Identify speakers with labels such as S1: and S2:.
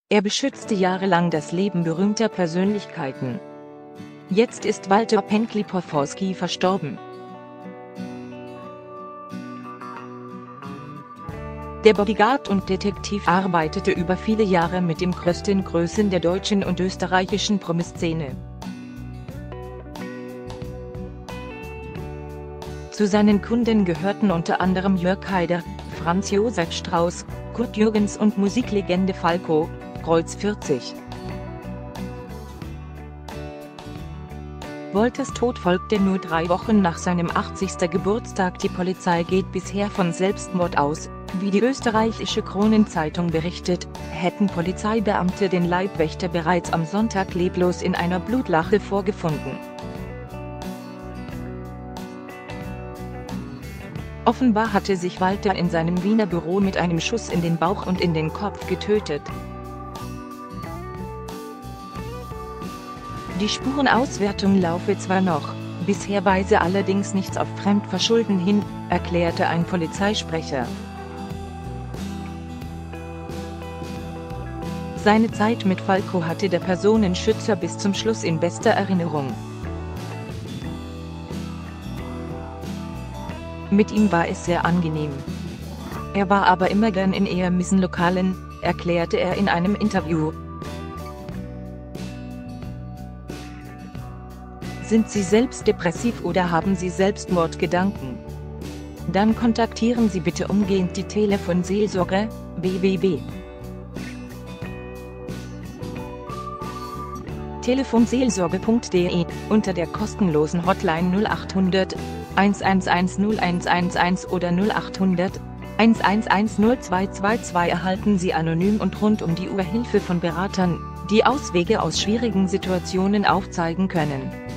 S1: Er beschützte jahrelang das Leben berühmter Persönlichkeiten. Jetzt ist Walter Pękli-Pawłowski verstorben. Der Bodyguard und Detektiv arbeitete über viele Jahre mit den größten Größen der deutschen und österreichischen Promiszene. Zu seinen Kunden gehörten unter anderem Jörg Haider, Franz Josef Strauß, Kurt Jürgens und Musiklegende Falco, Kreuz 40. Wolters Tod folgte nur 3 Wochen nach seinem 80. Geburtstag. Die Polizei geht bisher von Selbstmord aus. Wie die österreichische Kronenzeitung berichtet, hätten Polizeibeamte den Leibwächter bereits am Sonntag leblos in einer Blutlache vorgefunden. Offenbar hatte sich Walter in seinem Wiener Büro mit einem Schuss in den Bauch und in den Kopf getötet. Die Spurenauswertung laufe zwar noch, bisher weise allerdings nichts auf Fremdverschulden hin, erklärte ein Polizeisprecher. Seine Zeit mit Falco hatte der Personenschützer bis zum Schluss in bester Erinnerung. Mit ihm war es sehr angenehm. Er war aber immer gern in eher miesen Lokalen, erklärte er in einem Interview. Sind Sie selbst depressiv oder haben Sie Selbstmordgedanken? Dann kontaktieren Sie bitte umgehend die Telefonseelsorge, www.telefonseelsorge.de, unter der kostenlosen Hotline 0800 111 0111 oder 0800 111 0222 erhalten Sie anonym und rund um die Uhr Hilfe von Beratern, die Auswege aus schwierigen Situationen aufzeigen können.